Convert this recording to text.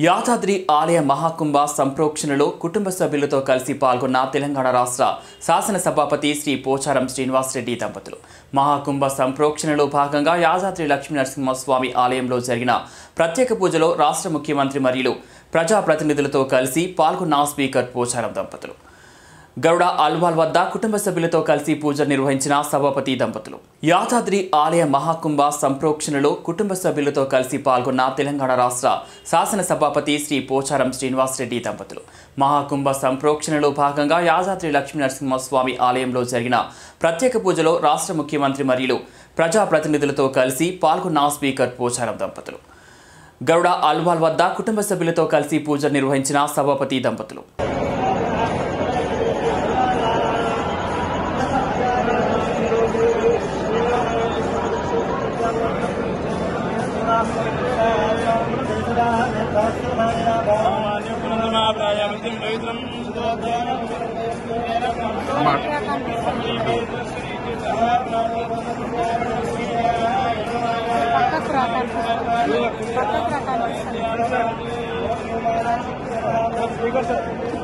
యాదాద్రి ఆలయ మహాకుంభ సంప్రోక్షణలో కుటుంబ సభ్యులతో కలిసి పాల్గొన్న తెలంగాణ రాష్ట్ర శాసన సభాపతి శ్రీ పోచారం శ్రీనివాసరెడ్డి దంపతులు మహాకుంభ సంప్రోక్షణలో భాగంగా యాదాద్రి లక్ష్మీ నరసింహస్వామి ఆలయంలో జరిగిన ప్రత్యేక పూజలో రాష్ట్ర ముఖ్యమంత్రి మరియు ప్రజాప్రతినిధులతో కలిసి పాల్గొన్న స్పీకర్ పోచారం దంపతులు గౌడ అల్వాల్ వద్ద కుటుంబ సభ్యులతో కలిసి పూజ నిర్వహించిన సభాపతి దంపతులు యాదాద్రి ఆలయ మహాకుంభ సంప్రోక్షణలో కుటుంబ సభ్యులతో కలిసి పాల్గొన్న తెలంగాణ రాష్ట్ర శాసన సభాపతి శ్రీ పోచారం శ్రీనివాసరెడ్డి దంపతులు మహాకుంభ సంప్రోక్షణలో భాగంగా యాదాద్రి లక్ష్మీ నరసింహస్వామి ఆలయంలో జరిగిన ప్రత్యేక పూజలో రాష్ట్ర ముఖ్యమంత్రి మరియు ప్రజాప్రతినిధులతో కలిసి పాల్గొన్న స్పీకర్ పోచారం దంపతులు గౌడ అల్వాల్ వద్ద కుటుంబ సభ్యులతో కలిసి పూజ నిర్వహించిన సభాపతి దంపతులు पक्का